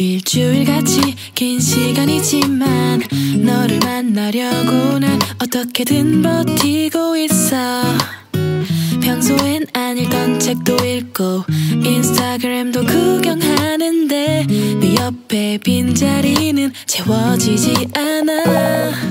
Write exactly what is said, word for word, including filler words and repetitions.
일주일같이 긴 시간이지만 너를 만나려고 난 어떻게든 버티고 있어. 평소엔 안 읽던 책도 읽고 인스타그램도 구경하는데 네 옆에 빈자리는 채워지지 않아.